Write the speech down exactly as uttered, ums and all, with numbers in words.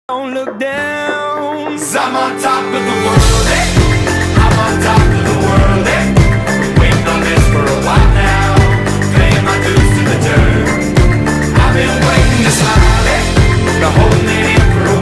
Don't look down, 'cause I'm on top of the world.